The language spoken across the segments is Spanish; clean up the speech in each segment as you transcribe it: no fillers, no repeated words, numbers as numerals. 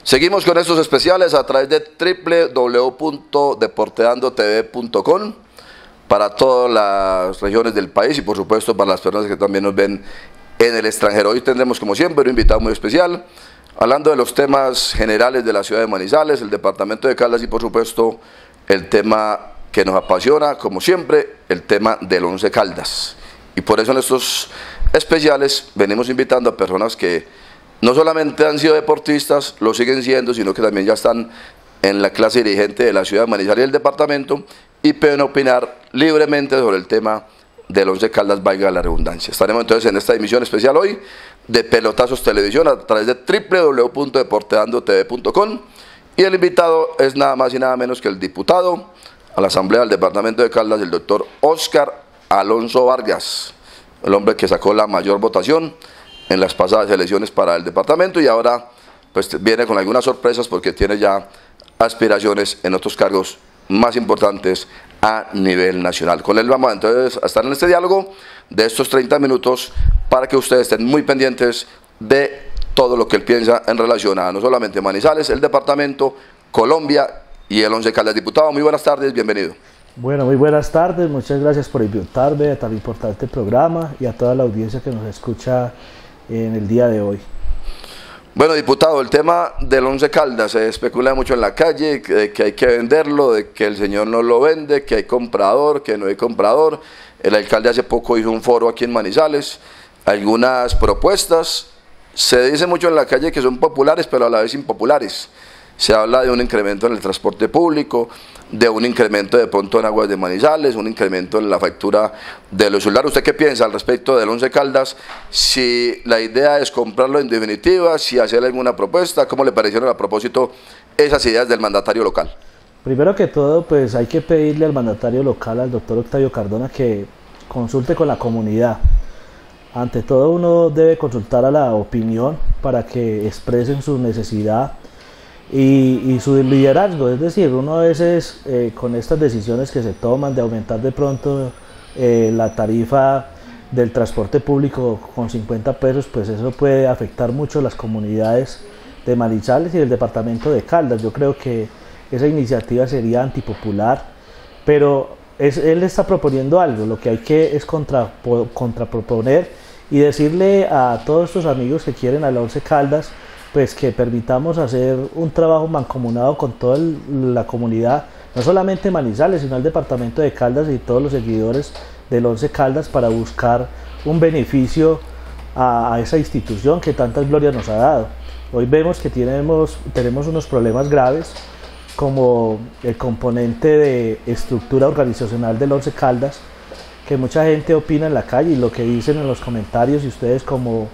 Seguimos con estos especiales a través de www.deporteandotv.com para todas las regiones del país y por supuesto para las personas que también nos ven en el extranjero. Hoy tendremos como siempre un invitado muy especial, hablando de los temas generales de la ciudad de Manizales, el departamento de Caldas y por supuesto el tema que nos apasiona, como siempre, el tema del Once Caldas. Y por eso en estos especiales venimos invitando a personas que no solamente han sido deportistas, lo siguen siendo, sino que también ya están en la clase dirigente de la ciudad de Manizales y del departamento y pueden opinar libremente sobre el tema del Once Caldas, valga la redundancia. Estaremos entonces en esta emisión especial hoy de Pelotazos Televisión a través de www.deporteandotv.com y el invitado es nada más y nada menos que el diputado a la Asamblea del Departamento de Caldas, el doctor Óscar Alonso Vargas, el hombre que sacó la mayor votación en las pasadas elecciones para el departamento y ahora pues viene con algunas sorpresas porque tiene ya aspiraciones en otros cargos más importantes a nivel nacional. Con él vamos entonces a estar en este diálogo de estos 30 minutos para que ustedes estén muy pendientes de todo lo que él piensa en relación a no solamente Manizales, el departamento, Colombia y el Once Caldas. Diputado, muy buenas tardes, bienvenido. Bueno, muy buenas tardes, muchas gracias por invitarme a tan importante programa y a toda la audiencia que nos escucha en el día de hoy. Bueno, diputado, el tema del Once Caldas se especula mucho en la calle, que hay que venderlo, de que el señor no lo vende, que hay comprador, que no hay comprador. El alcalde hace poco hizo un foro aquí en Manizales, algunas propuestas, se dice mucho en la calle que son populares, pero a la vez impopulares. Se habla de un incremento en el transporte público, de un incremento de pronto en aguas de Manizales, un incremento en la factura de los celulares. ¿Usted qué piensa al respecto del Once Caldas? Si la idea es comprarlo en definitiva, si hacer alguna propuesta, ¿cómo le parecieron a propósito esas ideas del mandatario local? Primero que todo, pues hay que pedirle al mandatario local, al doctor Octavio Cardona, que consulte con la comunidad. Ante todo uno debe consultar a la opinión para que expresen su necesidad y su liderazgo, es decir, uno a veces con estas decisiones que se toman de aumentar de pronto la tarifa del transporte público con 50 pesos, pues eso puede afectar mucho las comunidades de Manizales y del departamento de Caldas. Yo creo que esa iniciativa sería antipopular, pero él está proponiendo algo, lo que hay que es contraproponer y decirle a todos estos amigos que quieren al Once Caldas pues que permitamos hacer un trabajo mancomunado con toda la comunidad, no solamente Manizales, sino el departamento de Caldas y todos los seguidores del Once Caldas para buscar un beneficio a esa institución que tantas glorias nos ha dado. Hoy vemos que tenemos unos problemas graves como el componente de estructura organizacional del Once Caldas, que mucha gente opina en la calle y lo que dicen en los comentarios y ustedes como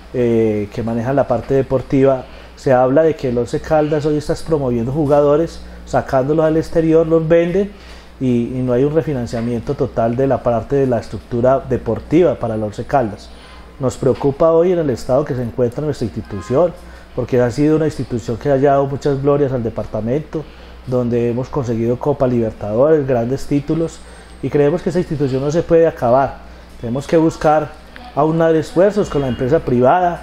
que manejan la parte deportiva, se habla de que el Once Caldas hoy está promoviendo jugadores, sacándolos al exterior, los vende y no hay un refinanciamiento total de la parte de la estructura deportiva para el Once Caldas. Nos preocupa hoy en el estado que se encuentra nuestra institución, porque ha sido una institución que ha dado muchas glorias al departamento, donde hemos conseguido Copa Libertadores, grandes títulos, y creemos que esa institución no se puede acabar. Tenemos que buscar aunar esfuerzos con la empresa privada,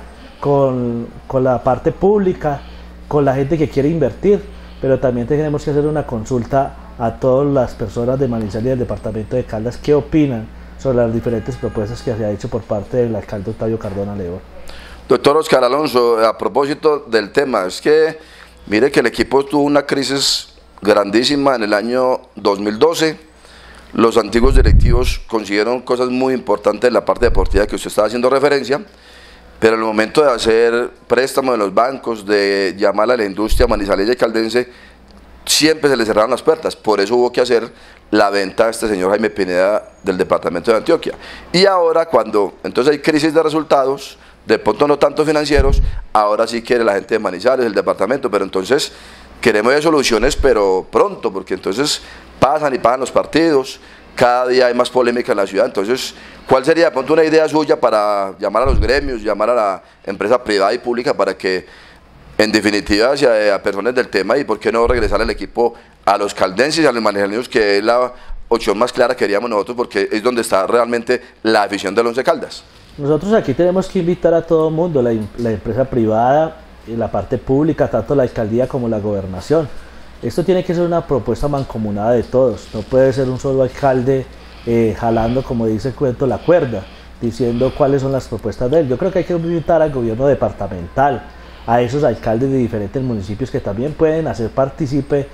con la parte pública, con la gente que quiere invertir, pero también tenemos que hacer una consulta a todas las personas de Manizales y del departamento de Caldas que opinan sobre las diferentes propuestas que se ha hecho por parte del alcalde Octavio Cardona León. Doctor Óscar Alonso, a propósito del tema, es que mire que el equipo tuvo una crisis grandísima en el año 2012. Los antiguos directivos consiguieron cosas muy importantes en la parte deportiva que usted estaba haciendo referencia, pero en el momento de hacer préstamos de los bancos, de llamar a la industria manizaleña y caldense, siempre se le cerraron las puertas. Por eso hubo que hacer la venta a este señor Jaime Pineda del departamento de Antioquia. Y ahora cuando entonces hay crisis de resultados, de pronto no tanto financieros, ahora sí quiere la gente de Manizales, el departamento, pero entonces queremos soluciones, pero pronto, porque entonces pasan y pasan los partidos, cada día hay más polémica en la ciudad. Entonces, ¿cuál sería de pronto una idea suya para llamar a los gremios, llamar a la empresa privada y pública para que en definitiva se apersonen del tema y por qué no regresar el equipo a los caldenses y a los manizaleños, que es la opción más clara que queríamos nosotros, porque es donde está realmente la afición del Once Caldas? Nosotros aquí tenemos que invitar a todo el mundo, la empresa privada la parte pública, tanto la alcaldía como la gobernación. Esto tiene que ser una propuesta mancomunada de todos, no puede ser un solo alcalde jalando, como dice el cuento, la cuerda, diciendo cuáles son las propuestas de él. Yo creo que hay que invitar al gobierno departamental, a esos alcaldes de diferentes municipios que también pueden hacer partícipe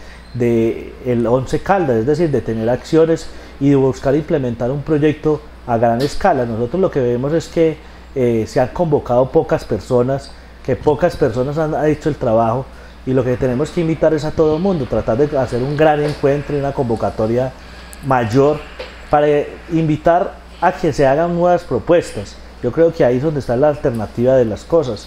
del Once Caldas, es decir, de tener acciones y de buscar implementar un proyecto a gran escala. Nosotros lo que vemos es que se han convocado pocas personas, que pocas personas han hecho el trabajo, y lo que tenemos que invitar es a todo el mundo, tratar de hacer un gran encuentro y una convocatoria mayor para invitar a que se hagan nuevas propuestas. Yo creo que ahí es donde está la alternativa de las cosas.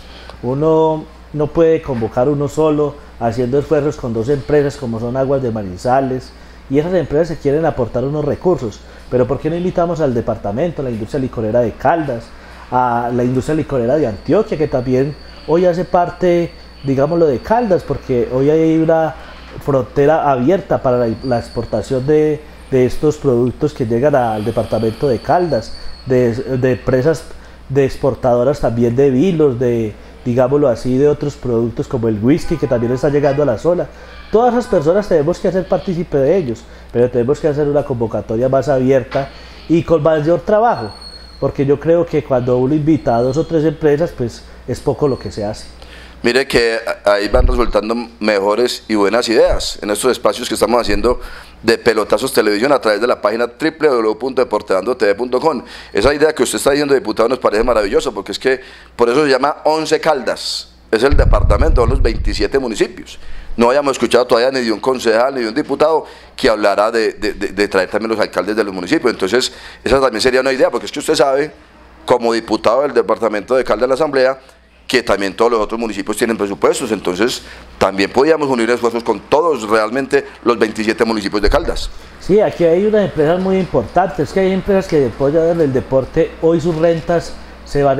Uno no puede convocar uno solo haciendo esfuerzos con dos empresas como son Aguas de Manizales, y esas empresas se quieren aportar unos recursos, pero ¿por qué no invitamos al departamento, a la industria licorera de Caldas, a la industria licorera de Antioquia, que también hoy hace parte, digámoslo, de Caldas, porque hoy hay una frontera abierta para la exportación de estos productos que llegan al departamento de Caldas, de empresas de exportadoras también de vinos, digámoslo así, de otros productos como el whisky, que también está llegando a la zona. Todas esas personas tenemos que hacer partícipe de ellos, pero tenemos que hacer una convocatoria más abierta y con mayor trabajo, porque yo creo que cuando uno invita a 2 o 3 empresas, pues es poco lo que se hace. Mire que ahí van resultando mejores y buenas ideas en estos espacios que estamos haciendo de Pelotazos Televisión a través de la página www.deportedandotv.com. Esa idea que usted está diciendo, diputado, nos parece maravillosa, porque es que por eso se llama Once Caldas. Es el departamento, son los 27 municipios. No habíamos escuchado todavía ni de un concejal ni de un diputado que hablara de traer también los alcaldes de los municipios. Entonces, esa también sería una idea, porque es que usted sabe, como diputado del departamento de Caldas de la Asamblea, que también todos los otros municipios tienen presupuestos, entonces también podíamos unir esfuerzos con todos realmente los 27 municipios de Caldas. Sí, aquí hay unas empresas muy importantes, que hay empresas que apoyan el deporte, hoy sus rentas van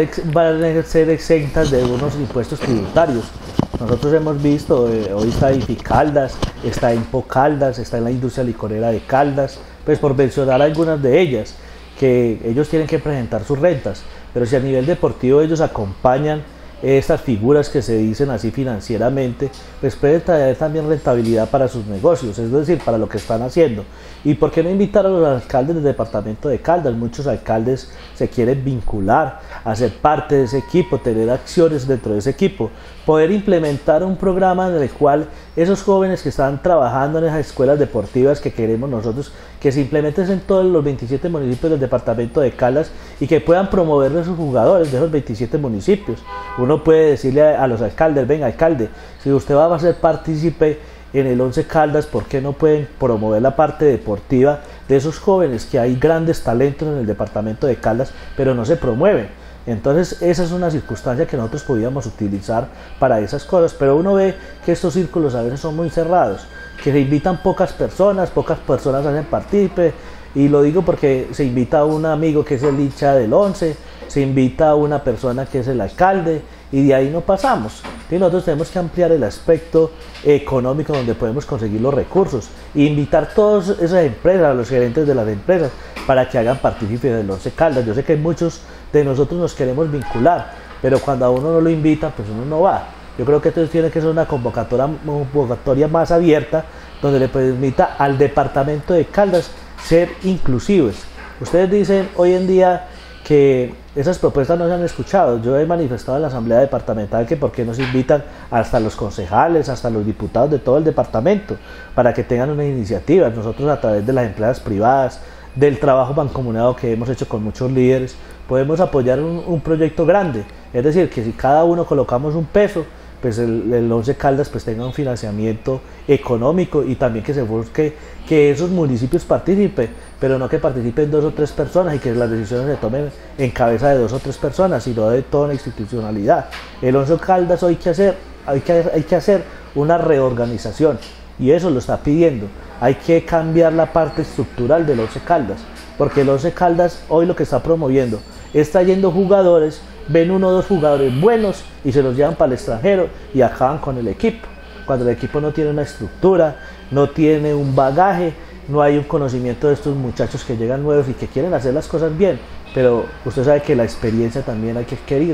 a ser exentas de unos impuestos tributarios. Nosotros hemos visto, hoy está IFI Caldas, está Impo Caldas, está en la industria licorera de Caldas, pues por mencionar algunas de ellas, que ellos tienen que presentar sus rentas, pero si a nivel deportivo ellos acompañan estas figuras que se dicen así financieramente, pues pueden traer también rentabilidad para sus negocios, es decir, para lo que están haciendo. ¿Y por qué no invitar a los alcaldes del departamento de Caldas? Muchos alcaldes se quieren vincular, a ser parte de ese equipo, tener acciones dentro de ese equipo, poder implementar un programa en el cual esos jóvenes que están trabajando en esas escuelas deportivas que queremos nosotros, que se implementen en todos los 27 municipios del departamento de Caldas y que puedan promover a esos jugadores de esos 27 municipios. Uno puede decirle a los alcaldes, venga alcalde, si usted va a ser partícipe en el Once Caldas, ¿por qué no pueden promover la parte deportiva de esos jóvenes? Que hay grandes talentos en el departamento de Caldas, pero no se promueven. Entonces esa es una circunstancia que nosotros podíamos utilizar para esas cosas, pero uno ve que estos círculos a veces son muy cerrados, que se invitan pocas personas hacen partícipe, y lo digo porque se invita a un amigo que es el hincha del Once, se invita a una persona que es el alcalde, y de ahí no pasamos. Y nosotros tenemos que ampliar el aspecto económico donde podemos conseguir los recursos e invitar a todas esas empresas, a los gerentes de las empresas, para que hagan partícipe del Once Caldas. Yo sé que muchos de nosotros nos queremos vincular, pero cuando a uno no lo invita, pues uno no va. Yo creo que entonces tiene que ser una convocatoria más abierta, donde le permita al departamento de Caldas ser inclusivos. Ustedes dicen hoy en día que esas propuestas no se han escuchado. Yo he manifestado en la Asamblea Departamental que por qué no se invitan hasta los concejales, hasta los diputados de todo el departamento, para que tengan unas iniciativas. Nosotros, a través de las empresas privadas, del trabajo mancomunado que hemos hecho con muchos líderes, podemos apoyar un proyecto grande. Es decir, que si cada uno colocamos un peso, pues el Once Caldas pues tenga un financiamiento económico, y también que se busque que esos municipios participen, pero no que participen 2 o 3 personas y que las decisiones se tomen en cabeza de 2 o 3 personas, sino de toda una institucionalidad. El Once Caldas hoy hay que hacer una reorganización, y eso lo está pidiendo. Hay que cambiar la parte estructural del Once Caldas, porque el Once Caldas hoy lo que está promoviendo es trayendo jugadores, ven 1 o 2 jugadores buenos y se los llevan para el extranjero y acaban con el equipo, cuando el equipo no tiene una estructura, no tiene un bagaje, no hay un conocimiento de estos muchachos que llegan nuevos y que quieren hacer las cosas bien, pero usted sabe que la experiencia también hay que adquirirla,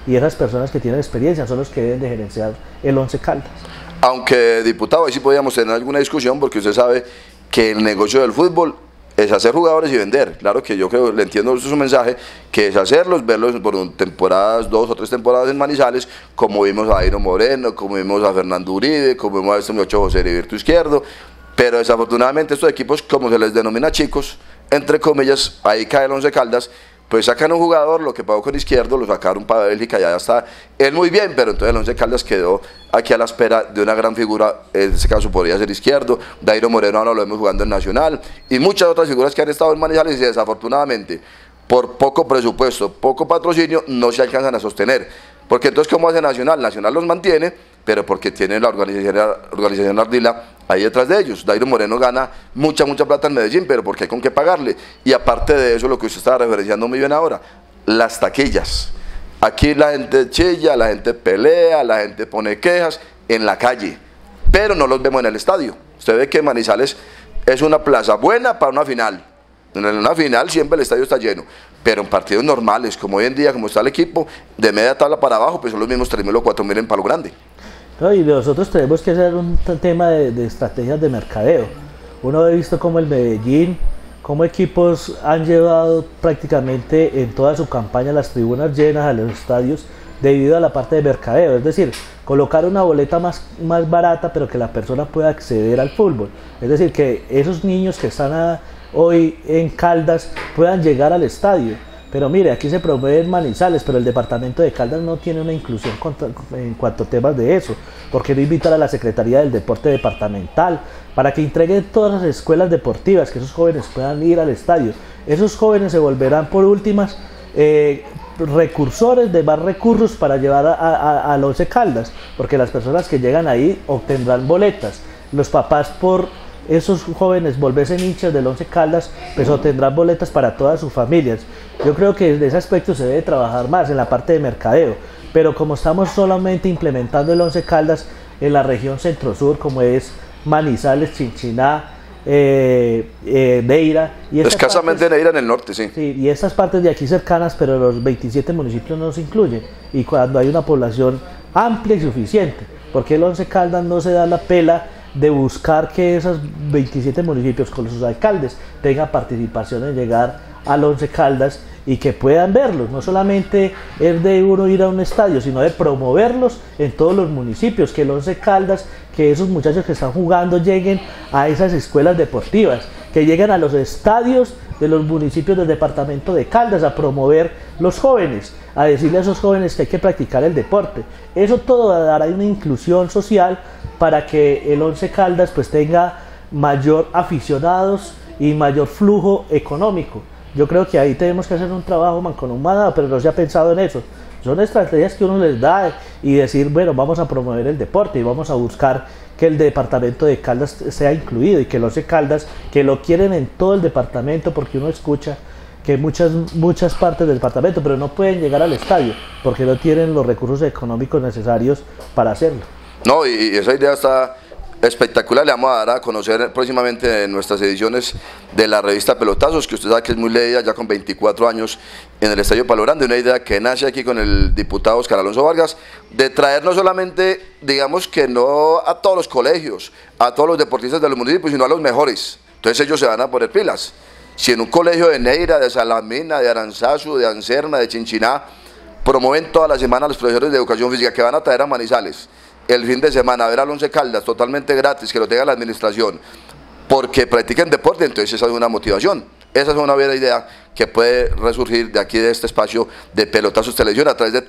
y esas personas que tienen experiencia son los que deben de gerenciar el Once Caldas. Aunque, diputado, ahí sí podríamos tener alguna discusión, porque usted sabe que el negocio del fútbol es hacer jugadores y vender. Claro que yo creo, le entiendo su mensaje, que es hacerlos, verlos por temporadas, 2 o 3 temporadas en Manizales, como vimos a Dairo Moreno, como vimos a Fernando Uribe, como vimos a este muchacho José Heriberto Izquierdo, pero desafortunadamente estos equipos, como se les denomina chicos, entre comillas, ahí cae el Once Caldas, pues sacan un jugador, lo que pasó con Izquierdo, lo sacaron para Bélgica, ya está él muy bien, pero entonces el Once Caldas quedó aquí a la espera de una gran figura, en este caso podría ser Izquierdo, Dairo Moreno ahora lo vemos jugando en Nacional, y muchas otras figuras que han estado en Manizales y desafortunadamente, por poco presupuesto, poco patrocinio, no se alcanzan a sostener, porque entonces ¿cómo hace Nacional? Nacional los mantiene, pero porque tiene la organización Ardila ahí detrás de ellos. Dairo Moreno gana mucha plata en Medellín, pero porque hay con qué pagarle. Y aparte de eso, lo que usted estaba referenciando muy bien ahora, las taquillas. Aquí la gente chilla, la gente pelea, la gente pone quejas en la calle, pero no los vemos en el estadio. Usted ve que Manizales es una plaza buena para una final. En una final siempre el estadio está lleno, pero en partidos normales, como hoy en día, como está el equipo, de media tabla para abajo, pues son los mismos 3.000 o 4.000 en Palo Grande. No, y nosotros tenemos que hacer un tema de estrategias de mercadeo. Uno ha visto como el Medellín, como equipos han llevado prácticamente en toda su campaña las tribunas llenas a los estadios debido a la parte de mercadeo, es decir, colocar una boleta más barata pero que la persona pueda acceder al fútbol, es decir, que esos niños que están hoy en Caldas puedan llegar al estadio. Pero mire, aquí se promueve en Manizales, pero el departamento de Caldas no tiene una inclusión en cuanto a temas de eso. ¿Por qué no invitar a la Secretaría del Deporte Departamental para que entreguen todas las escuelas deportivas, que esos jóvenes puedan ir al estadio? Esos jóvenes se volverán por últimas recursores de más recursos para llevar al Once Caldas, porque las personas que llegan ahí obtendrán boletas. Los papás por esos jóvenes volverse hinchas del Once Caldas, pues obtendrán boletas para todas sus familias. Yo creo que desde ese aspecto se debe trabajar más en la parte de mercadeo, pero como estamos solamente implementando el Once Caldas en la región centro-sur, como es Manizales, Chinchiná, Neira y escasamente partes, Neira en el norte, sí. Sí, y estas partes de aquí cercanas, pero los 27 municipios no se incluyen, y cuando hay una población amplia y suficiente, porque el Once Caldas no se da la pela de buscar que esos 27 municipios con sus alcaldes tengan participación en llegar al Once Caldas y que puedan verlos. No solamente es de uno ir a un estadio, sino de promoverlos en todos los municipios, que el Once Caldas, que esos muchachos que están jugando lleguen a esas escuelas deportivas, que lleguen a los estadios de los municipios del departamento de Caldas a promover los jóvenes, a decirle a esos jóvenes que hay que practicar el deporte. Eso todo dará una inclusión social para que el Once Caldas pues tenga mayor aficionados y mayor flujo económico. Yo creo que ahí tenemos que hacer un trabajo mancomunado, pero no se ha pensado en eso. Son estrategias que uno les da y decir, bueno, vamos a promover el deporte y vamos a buscar que el departamento de Caldas sea incluido y que el Once Caldas, que lo quieren en todo el departamento, porque uno escucha que muchas partes del departamento, pero no pueden llegar al estadio porque no tienen los recursos económicos necesarios para hacerlo. No, y esa idea está espectacular. Le vamos a dar a conocer próximamente en nuestras ediciones de la revista Pelotazos, que usted sabe que es muy leída, ya con 24 años en el Estadio Palo Grande, una idea que nace aquí con el diputado Oscar Alonso Vargas, de traer no solamente, digamos que no a todos los colegios, a todos los deportistas de los municipios, sino a los mejores. Entonces ellos se van a poner pilas. Si en un colegio de Neira, de Salamina, de Aranzazu, de Anserma, de Chinchiná, promueven toda la semana a los profesores de educación física que van a traer a Manizales el fin de semana a ver al Once Caldas totalmente gratis, que lo tenga la administración, porque practiquen deporte, entonces esa es una motivación. Esa es una buena idea que puede resurgir de aquí, de este espacio de Pelotazos Televisión, a través de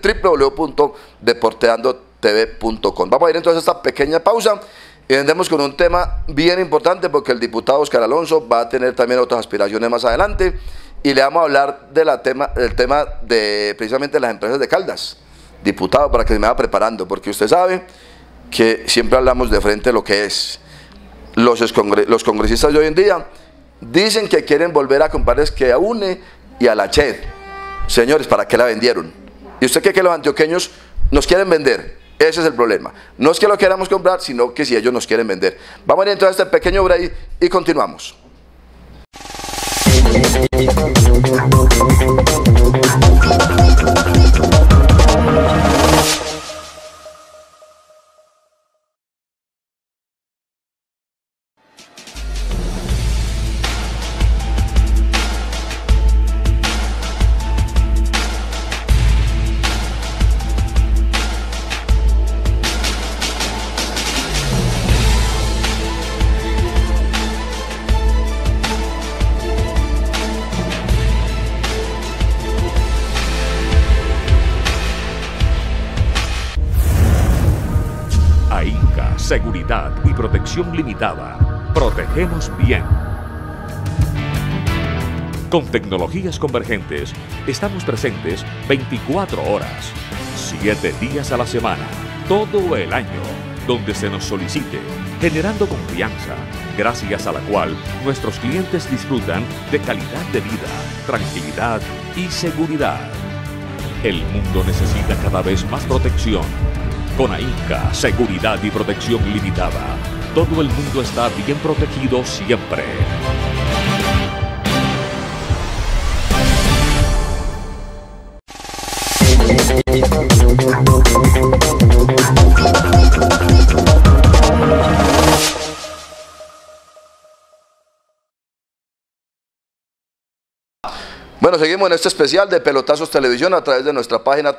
www.deporteandotv.com. Vamos a ir entonces a esta pequeña pausa y vendremos con un tema bien importante, porque el diputado Oscar Alonso va a tener también otras aspiraciones más adelante, y le vamos a hablar del tema de precisamente las empresas de Caldas. Diputado, para que se me vaya preparando, porque usted sabe que siempre hablamos de frente lo que es. Los congresistas de hoy en día dicen que quieren volver a comprarles que a UNE y a la CHED. Señores, ¿para qué la vendieron? ¿Y usted cree que los antioqueños nos quieren vender? Ese es el problema. No es que lo queramos comprar, sino que si ellos nos quieren vender. Vamos a ir entonces a este pequeño break y continuamos. Seguridad y Protección Limitada. Protegemos bien. Con tecnologías convergentes, estamos presentes 24 horas, 7 días a la semana, todo el año, donde se nos solicite, generando confianza, gracias a la cual nuestros clientes disfrutan de calidad de vida, tranquilidad y seguridad. El mundo necesita cada vez más protección. Con AINCA, Seguridad y Protección Limitada, todo el mundo está bien protegido siempre. Bueno, seguimos en este especial de Pelotazos Televisión a través de nuestra página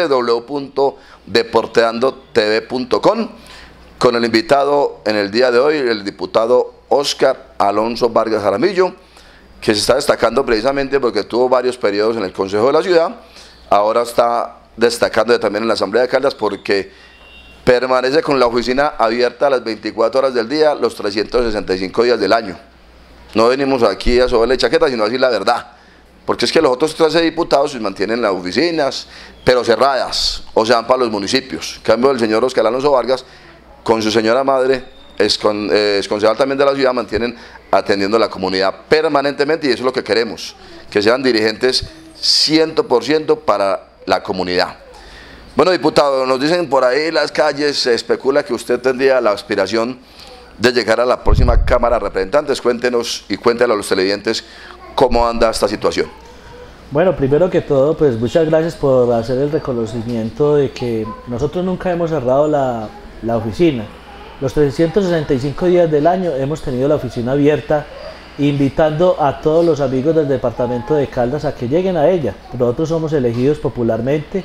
www.deporteandotv.com con el invitado en el día de hoy, el diputado Óscar Alonso Vargas Jaramillo, que se está destacando precisamente porque tuvo varios periodos en el Consejo de la Ciudad, ahora está destacando también en la Asamblea de Caldas porque permanece con la oficina abierta a las 24 horas del día, los 365 días del año. No venimos aquí a soberle chaqueta, sino a decir la verdad. Porque es que los otros 13 diputados se mantienen las oficinas, pero cerradas, o se van para los municipios. En cambio, el señor Óscar Alonso Vargas, con su señora madre, es concejal también de la ciudad, mantienen atendiendo a la comunidad permanentemente, y eso es lo que queremos, que sean dirigentes 100% para la comunidad. Bueno, diputado, nos dicen por ahí las calles, se especula que usted tendría la aspiración de llegar a la próxima Cámara de Representantes. Cuéntenos y cuéntenle a los televidentes cómo anda esta situación. Bueno, primero que todo, pues muchas gracias por hacer el reconocimiento de que nosotros nunca hemos cerrado la oficina. Los 365 días del año hemos tenido la oficina abierta, invitando a todos los amigos del departamento de Caldas a que lleguen a ella. Nosotros somos elegidos popularmente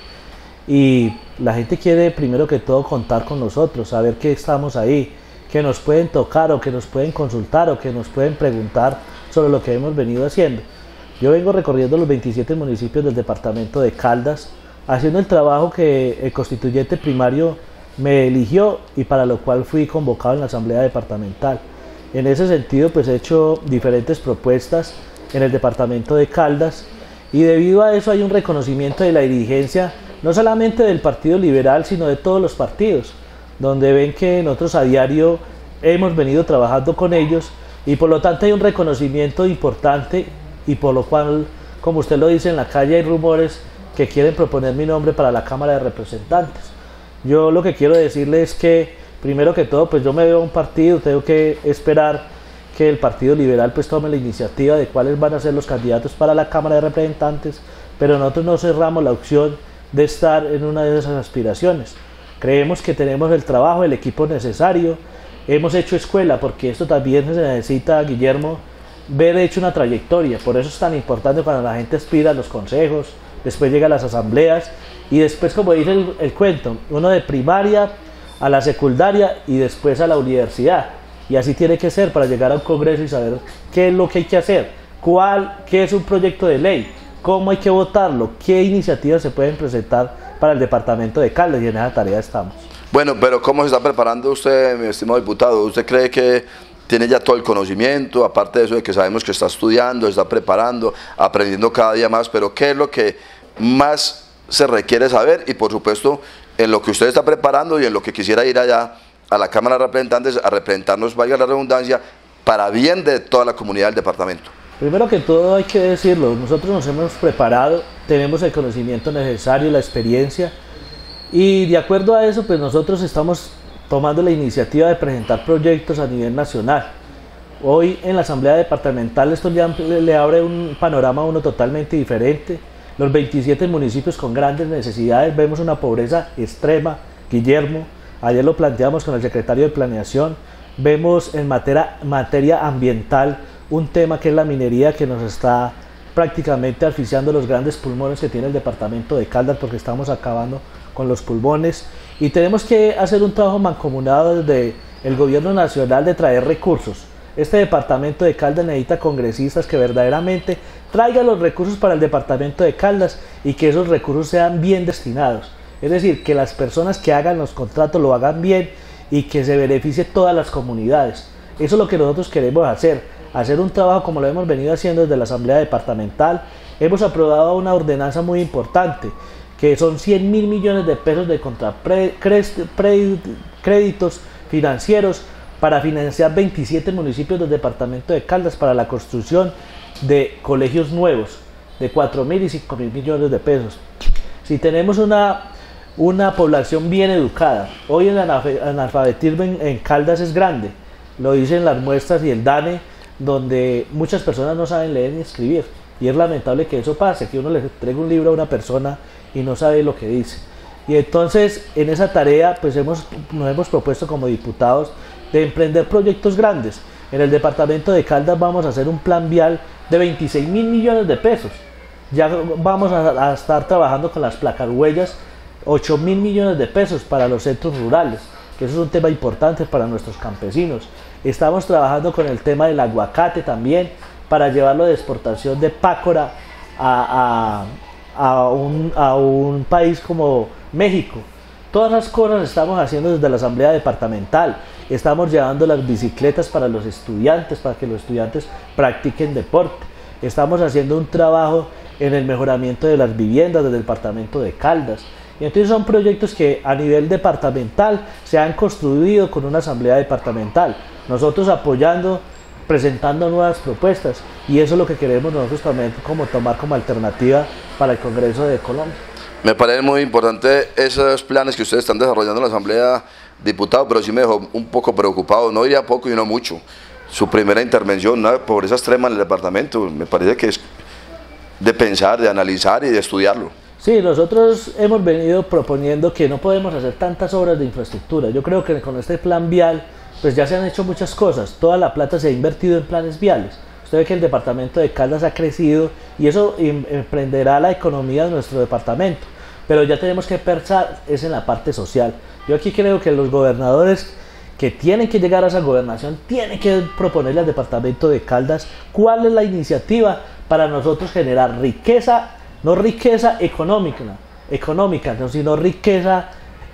y la gente quiere primero que todo contar con nosotros, saber que estamos ahí, que nos pueden tocar o que nos pueden consultar o que nos pueden preguntar sobre lo que hemos venido haciendo. Yo vengo recorriendo los 27 municipios del departamento de Caldas, haciendo el trabajo que el constituyente primario me eligió y para lo cual fui convocado en la Asamblea Departamental. En ese sentido, pues he hecho diferentes propuestas en el departamento de Caldas y debido a eso hay un reconocimiento de la dirigencia, no solamente del Partido Liberal, sino de todos los partidos, donde ven que nosotros a diario hemos venido trabajando con ellos y por lo tanto hay un reconocimiento importante y por lo cual, como usted lo dice, en la calle hay rumores que quieren proponer mi nombre para la Cámara de Representantes. Yo lo que quiero decirles es que, primero que todo, pues yo me veo un partido, tengo que esperar que el Partido Liberal pues tome la iniciativa de cuáles van a ser los candidatos para la Cámara de Representantes, pero nosotros no cerramos la opción de estar en una de esas aspiraciones. Creemos que tenemos el trabajo, el equipo necesario, hemos hecho escuela, porque esto también se necesita, Guillermo, ver hecho una trayectoria. Por eso es tan importante cuando la gente aspira a los consejos, después llega a las asambleas y después, como dice el cuento, uno de primaria a la secundaria y después a la universidad. Y así tiene que ser para llegar a un congreso y saber qué es lo que hay que hacer, qué es un proyecto de ley, cómo hay que votarlo, qué iniciativas se pueden presentar para el departamento de Caldas, y en esa tarea estamos. Bueno, pero ¿cómo se está preparando usted, mi estimado diputado? ¿Usted cree que tiene ya todo el conocimiento, aparte de eso de que sabemos que está estudiando, está preparando, aprendiendo cada día más, pero qué es lo que más se requiere saber y por supuesto en lo que usted está preparando y en lo que quisiera ir allá a la Cámara de Representantes a representarnos, valga la redundancia, para bien de toda la comunidad del departamento? Primero que todo hay que decirlo, nosotros nos hemos preparado, tenemos el conocimiento necesario, la experiencia y de acuerdo a eso pues nosotros estamos tomando la iniciativa de presentar proyectos a nivel nacional. Hoy en la Asamblea Departamental esto le abre un panorama a uno totalmente diferente. Los 27 municipios con grandes necesidades, vemos una pobreza extrema, Guillermo, ayer lo planteamos con el secretario de Planeación, vemos en materia ambiental un tema que es la minería que nos está prácticamente asfixiando los grandes pulmones que tiene el departamento de Caldas porque estamos acabando con los pulmones y tenemos que hacer un trabajo mancomunado desde el gobierno nacional de traer recursos. Este departamento de Caldas necesita congresistas que verdaderamente traigan los recursos para el departamento de Caldas y que esos recursos sean bien destinados. Es decir, que las personas que hagan los contratos lo hagan bien y que se beneficie todas las comunidades. Eso es lo que nosotros queremos hacer un trabajo como lo hemos venido haciendo desde la Asamblea Departamental. Hemos aprobado una ordenanza muy importante, que son 100.000 millones de pesos de créditos financieros para financiar 27 municipios del departamento de Caldas para la construcción de colegios nuevos de 4.000 y 5.000 millones de pesos. Si tenemos una población bien educada, hoy el analfabetismo en Caldas es grande, lo dicen las muestras y el DANE, donde muchas personas no saben leer ni escribir, y es lamentable que eso pase, que uno le entregue un libro a una persona y no sabe lo que dice. Y entonces en esa tarea pues nos hemos propuesto como diputados de emprender proyectos grandes. En el departamento de Caldas vamos a hacer un plan vial de 26.000 millones de pesos. Ya vamos a estar trabajando con las placarhuellas, 8.000 millones de pesos para los centros rurales, que eso es un tema importante para nuestros campesinos. Estamos trabajando con el tema del aguacate también, para llevarlo de exportación de Pácora a un país como México. Todas las cosas estamos haciendo desde la Asamblea Departamental. Estamos llevando las bicicletas para los estudiantes, para que los estudiantes practiquen deporte. Estamos haciendo un trabajo en el mejoramiento de las viviendas del departamento de Caldas. Y entonces son proyectos que a nivel departamental se han construido con una Asamblea Departamental. Nosotros apoyando, presentando nuevas propuestas, y eso es lo que queremos nosotros también como tomar como alternativa para el Congreso de Colombia. Me parece muy importante esos planes que ustedes están desarrollando en la Asamblea, diputado, pero sí me dejó un poco preocupado, no diría poco y no mucho. Su primera intervención, una pobreza extrema en el departamento, me parece que es de pensar, de analizar y de estudiarlo. Sí, nosotros hemos venido proponiendo que no podemos hacer tantas obras de infraestructura. Yo creo que con este plan vial pues ya se han hecho muchas cosas, toda la plata se ha invertido en planes viales. Usted ve que el departamento de Caldas ha crecido y eso emprenderá la economía de nuestro departamento, pero ya tenemos que pensar es en la parte social. Yo aquí creo que los gobernadores que tienen que llegar a esa gobernación tienen que proponerle al departamento de Caldas cuál es la iniciativa para nosotros generar riqueza, no riqueza económica, sino riqueza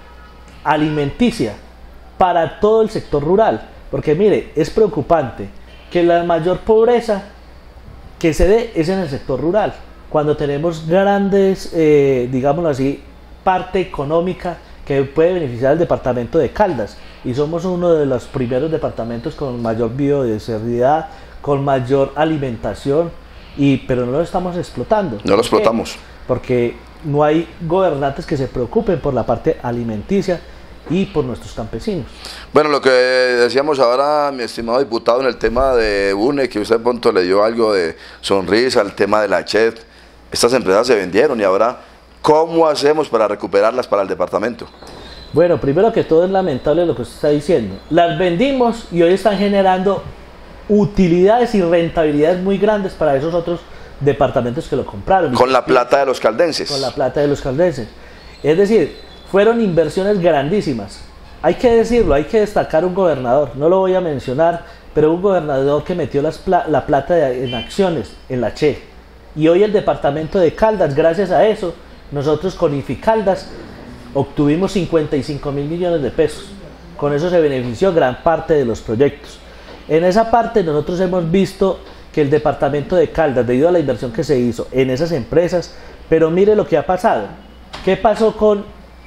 alimenticia para todo el sector rural, porque mire, es preocupante que la mayor pobreza que se dé es en el sector rural, cuando tenemos grandes, digámoslo así, parte económica que puede beneficiar al departamento de Caldas, y somos uno de los primeros departamentos con mayor biodiversidad, con mayor alimentación, pero no lo estamos explotando. No lo explotamos. Porque no hay gobernantes que se preocupen por la parte alimenticia y por nuestros campesinos. Bueno, lo que decíamos ahora, mi estimado diputado, en el tema de UNE, que usted de pronto le dio algo de sonrisa, el tema de la CHED, estas empresas se vendieron y ahora, ¿cómo hacemos para recuperarlas para el departamento? Bueno, primero que todo es lamentable lo que usted está diciendo. Las vendimos y hoy están generando utilidades y rentabilidades muy grandes para esos otros departamentos que lo compraron. Con la plata de los caldenses. Con la plata de los caldenses. Es decir, fueron inversiones grandísimas. Hay que decirlo, hay que destacar un gobernador, no lo voy a mencionar, pero un gobernador que metió la plata en acciones en la CHE. Y hoy el departamento de Caldas, gracias a eso, nosotros con Inficaldas obtuvimos 55.000 millones de pesos. Con eso se benefició gran parte de los proyectos. En esa parte nosotros hemos visto que el departamento de Caldas, debido a la inversión que se hizo en esas empresas, pero mire lo que ha pasado. ¿Qué pasó con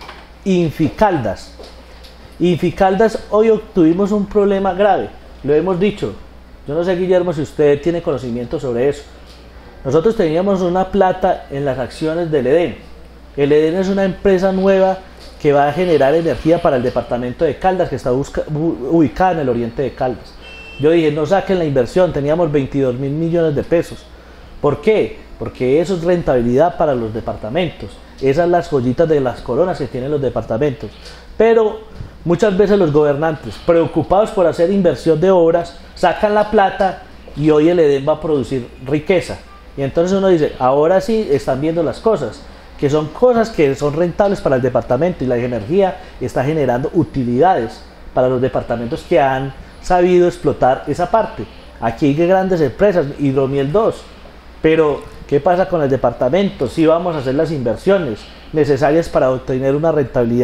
Inficaldas? Inficaldas hoy obtuvimos un problema grave, lo hemos dicho. Yo no sé, Guillermo, si usted tiene conocimiento sobre eso. Nosotros teníamos una plata en las acciones del EDEN. El EDEN es una empresa nueva que va a generar energía para el departamento de Caldas, que está ubicada en el oriente de Caldas. Yo dije, no saquen la inversión, teníamos 22.000 millones de pesos. ¿Por qué? Porque eso es rentabilidad para los departamentos. Esas son las joyitas de las coronas que tienen los departamentos. Pero muchas veces los gobernantes, preocupados por hacer inversión de obras, sacan la plata y hoy el EDEN va a producir riqueza. Y entonces uno dice, ahora sí están viendo las cosas, que son cosas que son rentables para el departamento, y la energía está generando utilidades para los departamentos que han sabido explotar esa parte. Aquí hay grandes empresas, Hidromiel 2, pero ¿qué pasa con el departamento? Si vamos a hacer las inversiones necesarias para obtener una rentabilidad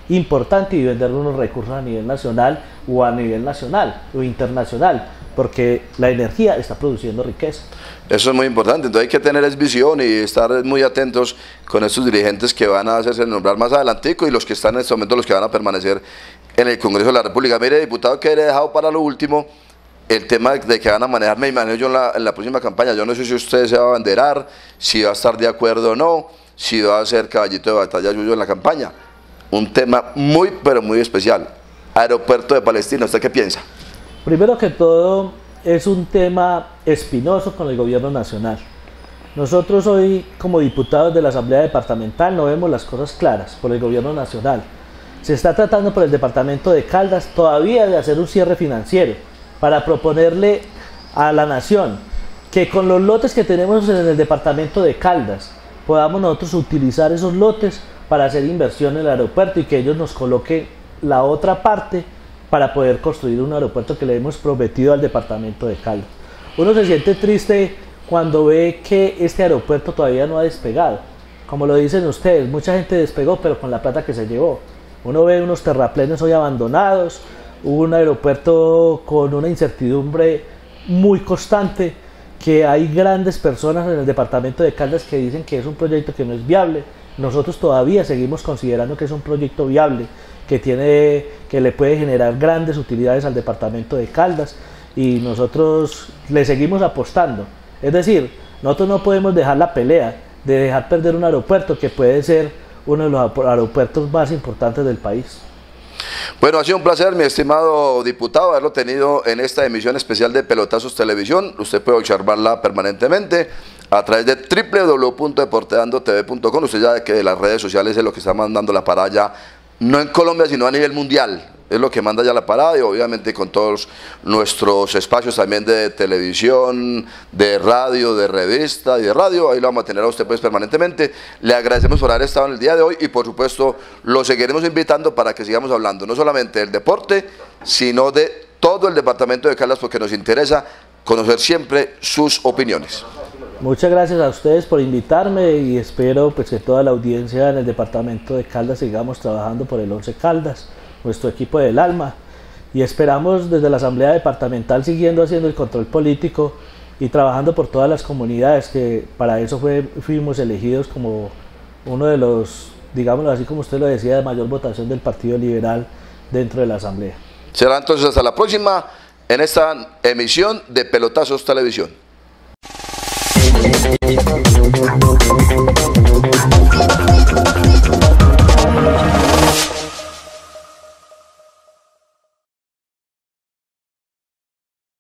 importante y vender unos recursos a nivel nacional o a nivel nacional o internacional, porque la energía está produciendo riqueza. Eso es muy importante, entonces hay que tener visión y estar muy atentos con estos dirigentes que van a hacerse nombrar más adelantico y los que están en este momento, los que van a permanecer en el Congreso de la República. Mire, diputado, que le he dejado para lo último el tema de que van a manejar, me imagino yo en la próxima campaña. Yo no sé si usted se va a abanderar, si va a estar de acuerdo o no, si va a ser caballito de batalla suyo en la campaña. Un tema muy, pero muy especial. Aeropuerto de Palestina, ¿usted qué piensa? Primero que todo, es un tema espinoso con el gobierno nacional. Nosotros hoy, como diputados de la Asamblea Departamental, no vemos las cosas claras por el gobierno nacional. Se está tratando por el departamento de Caldas todavía de hacer un cierre financiero para proponerle a la nación que con los lotes que tenemos en el departamento de Caldas podamos nosotros utilizar esos lotes para hacer inversión en el aeropuerto y que ellos nos coloquen la otra parte para poder construir un aeropuerto que le hemos prometido al departamento de Caldas. Uno se siente triste cuando ve que este aeropuerto todavía no ha despegado. Como lo dicen ustedes, mucha gente despegó, pero con la plata que se llevó. Uno ve unos terraplenes hoy abandonados, un aeropuerto con una incertidumbre muy constante, que hay grandes personas en el departamento de Caldas que dicen que es un proyecto que no es viable. Nosotros todavía seguimos considerando que es un proyecto viable, que le puede generar grandes utilidades al departamento de Caldas, y nosotros le seguimos apostando. Es decir, nosotros no podemos dejar la pelea de dejar perder un aeropuerto que puede ser uno de los aeropuertos más importantes del país. Bueno, ha sido un placer, mi estimado diputado, haberlo tenido en esta emisión especial de Pelotazos Televisión. Usted puede observarla permanentemente a través de www.deportedandotv.com. Usted ya ve que las redes sociales es lo que está mandando la parada, no en Colombia, sino a nivel mundial. Es lo que manda ya la parada, y obviamente con todos nuestros espacios también de televisión, de radio, de revista y de radio. Ahí lo vamos a tener a usted pues permanentemente. Le agradecemos por haber estado en el día de hoy y por supuesto lo seguiremos invitando para que sigamos hablando no solamente del deporte, sino de todo el departamento de Caldas, porque nos interesa conocer siempre sus opiniones. Muchas gracias a ustedes por invitarme y espero pues que toda la audiencia en el departamento de Caldas sigamos trabajando por el 11 Caldas, nuestro equipo del alma, y esperamos desde la Asamblea Departamental siguiendo haciendo el control político y trabajando por todas las comunidades, que para eso fuimos elegidos como uno de los, digámoslo así como usted lo decía, de mayor votación del Partido Liberal dentro de la Asamblea. Será entonces hasta la próxima en esta emisión de Pelotazos Televisión.